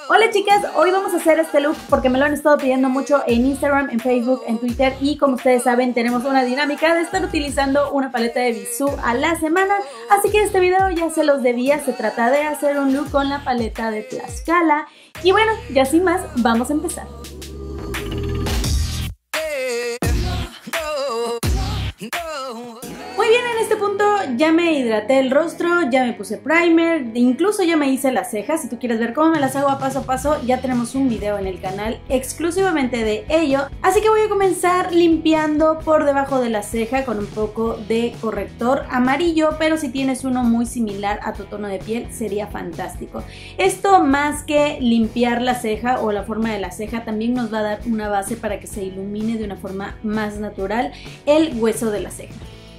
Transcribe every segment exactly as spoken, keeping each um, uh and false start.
Hola chicas, hoy vamos a hacer este look porque me lo han estado pidiendo mucho en Instagram, en Facebook, en Twitter y como ustedes saben tenemos una dinámica de estar utilizando una paleta de Bisú a la semana, así que este video ya se los debía, se trata de hacer un look con la paleta de Tlaxcala y bueno, ya sin más, vamos a empezar. Muy bien, en este punto ya me hidraté el rostro, ya me puse primer, incluso ya me hice las cejas. Si tú quieres ver cómo me las hago a paso a paso, ya tenemos un video en el canal exclusivamente de ello. Así que voy a comenzar limpiando por debajo de la ceja con un poco de corrector amarillo, pero si tienes uno muy similar a tu tono de piel sería fantástico. Esto, más que limpiar la ceja o la forma de la ceja, también nos va a dar una base para que se ilumine de una forma más natural el hueso de la ceja.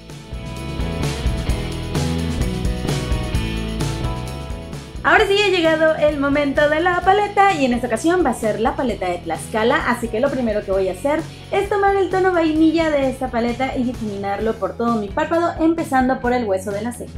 Ahora sí ha llegado el momento de la paleta y en esta ocasión va a ser la paleta de Tlaxcala, así que lo primero que voy a hacer es tomar el tono vainilla de esta paleta y difuminarlo por todo mi párpado, empezando por el hueso de la ceja.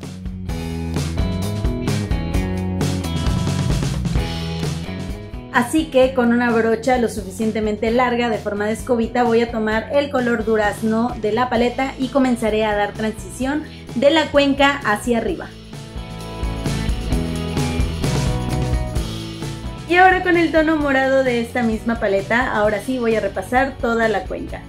Así que con una brocha lo suficientemente larga de forma de escobita voy a tomar el color durazno de la paleta y comenzaré a dar transición de la cuenca hacia arriba. Y ahora con el tono morado de esta misma paleta, ahora sí voy a repasar toda la cuenca.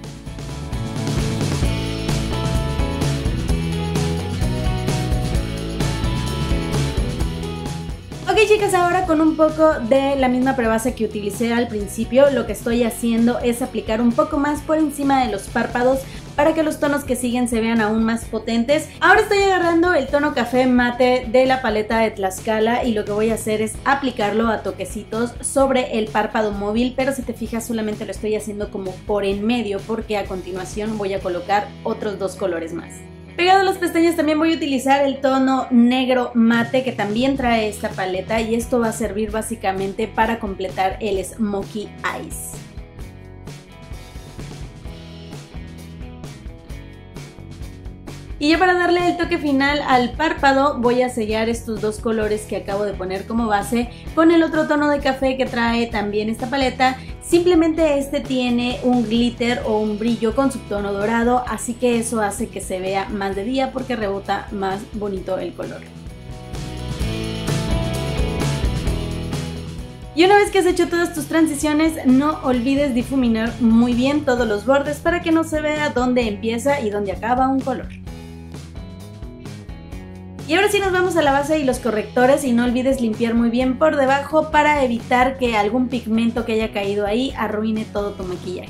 Ok chicas, ahora con un poco de la misma prebase que utilicé al principio, lo que estoy haciendo es aplicar un poco más por encima de los párpados para que los tonos que siguen se vean aún más potentes. Ahora estoy agarrando el tono café mate de la paleta de Tlaxcala y lo que voy a hacer es aplicarlo a toquecitos sobre el párpado móvil, pero si te fijas solamente lo estoy haciendo como por en medio porque a continuación voy a colocar otros dos colores más. Pegado a las pestañas también voy a utilizar el tono negro mate que también trae esta paleta y esto va a servir básicamente para completar el Smokey Eyes. Y ya para darle el toque final al párpado voy a sellar estos dos colores que acabo de poner como base con el otro tono de café que trae también esta paleta. Simplemente este tiene un glitter o un brillo con subtono dorado, así que eso hace que se vea más de día porque rebota más bonito el color. Y una vez que has hecho todas tus transiciones, no olvides difuminar muy bien todos los bordes para que no se vea dónde empieza y dónde acaba un color. Y ahora sí nos vamos a la base y los correctores y no olvides limpiar muy bien por debajo para evitar que algún pigmento que haya caído ahí arruine todo tu maquillaje.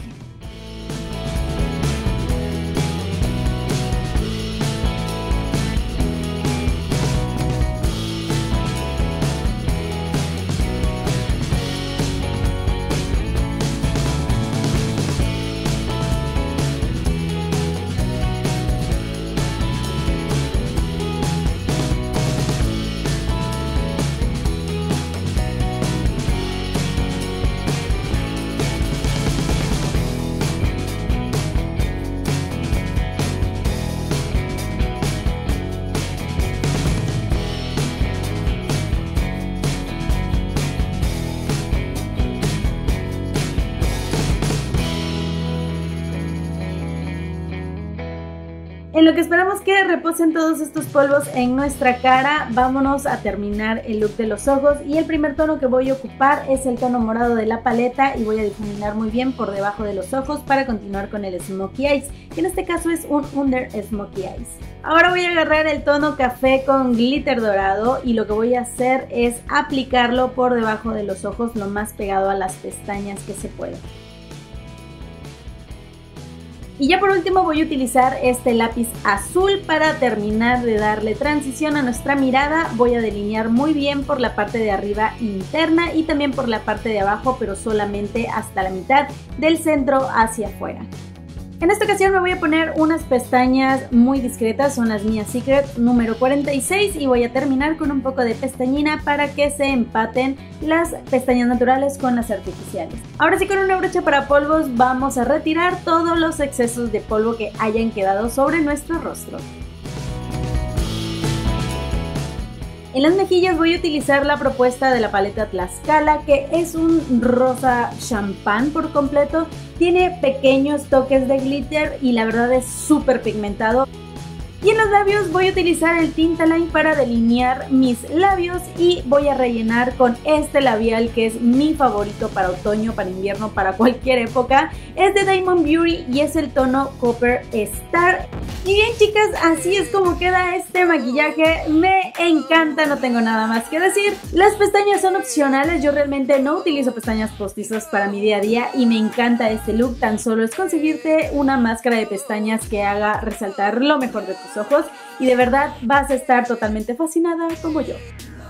En lo que esperamos que reposen todos estos polvos en nuestra cara, vámonos a terminar el look de los ojos y el primer tono que voy a ocupar es el tono morado de la paleta y voy a difuminar muy bien por debajo de los ojos para continuar con el Smokey Eyes, que en este caso es un Under Smokey Eyes. Ahora voy a agarrar el tono café con glitter dorado y lo que voy a hacer es aplicarlo por debajo de los ojos lo más pegado a las pestañas que se pueda. Y ya por último voy a utilizar este lápiz azul para terminar de darle transición a nuestra mirada. Voy a delinear muy bien por la parte de arriba interna y también por la parte de abajo, pero solamente hasta la mitad del centro hacia afuera. En esta ocasión me voy a poner unas pestañas muy discretas, son las Mia Secret número cuarenta y seis y voy a terminar con un poco de pestañina para que se empaten las pestañas naturales con las artificiales. Ahora sí, con una brocha para polvos vamos a retirar todos los excesos de polvo que hayan quedado sobre nuestro rostro. En las mejillas voy a utilizar la propuesta de la paleta Tlaxcala, que es un rosa champán por completo. Tiene pequeños toques de glitter y la verdad es súper pigmentado. Y en los labios voy a utilizar el Tintaline para delinear mis labios y voy a rellenar con este labial que es mi favorito para otoño, para invierno, para cualquier época. Es de Diamond Beauty y es el tono Copper Star. Y bien chicas, así es como queda este maquillaje. Me encanta, no tengo nada más que decir. Las pestañas son opcionales, yo realmente no utilizo pestañas postizas para mi día a día y me encanta este look. Tan solo es conseguirte una máscara de pestañas que haga resaltar lo mejor de tus ojos y de verdad vas a estar totalmente fascinada como yo.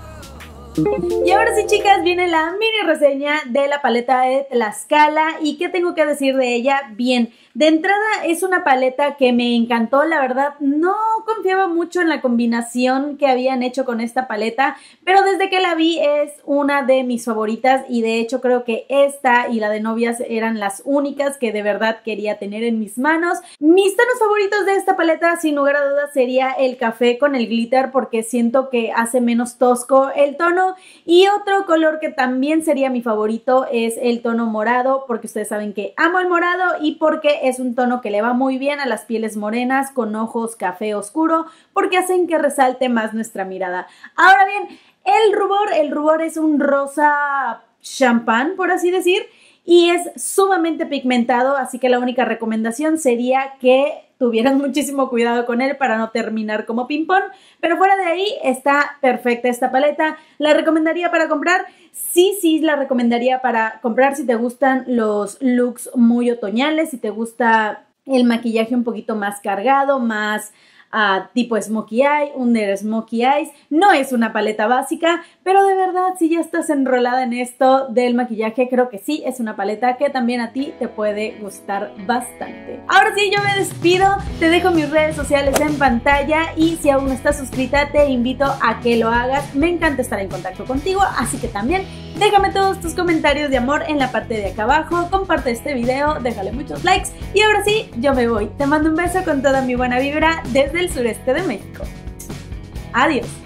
Y ahora sí chicas, viene la mini reseña de la paleta de Tlaxcala. ¿Y qué tengo que decir de ella? Bien, de entrada es una paleta que me encantó, la verdad no confiaba mucho en la combinación que habían hecho con esta paleta, pero desde que la vi es una de mis favoritas y de hecho creo que esta y la de novias eran las únicas que de verdad quería tener en mis manos. Mis tonos favoritos de esta paleta sin lugar a dudas sería el café con el glitter porque siento que hace menos tosco el tono. Y otro color que también sería mi favorito es el tono morado, porque ustedes saben que amo el morado y porque es un tono que le va muy bien a las pieles morenas con ojos café oscuro, porque hacen que resalte más nuestra mirada. Ahora bien, el rubor, el rubor es un rosa champán, por así decir, y es sumamente pigmentado, así que la única recomendación sería que tuvieran muchísimo cuidado con él para no terminar como ping-pong, pero fuera de ahí está perfecta esta paleta. ¿La recomendaría para comprar? Sí, sí, la recomendaría para comprar si te gustan los looks muy otoñales, si te gusta el maquillaje un poquito más cargado, más Uh, tipo Smokey Eye, Under Smokey Eyes. No es una paleta básica, pero de verdad si ya estás enrolada en esto del maquillaje, creo que sí es una paleta que también a ti te puede gustar bastante. Ahora sí, yo me despido, te dejo mis redes sociales en pantalla y si aún no estás suscrita te invito a que lo hagas. Me encanta estar en contacto contigo, así que también déjame todos tus comentarios de amor en la parte de acá abajo, comparte este video, déjale muchos likes y ahora sí, yo me voy. Te mando un beso con toda mi buena vibra desde el sureste de México. Adiós.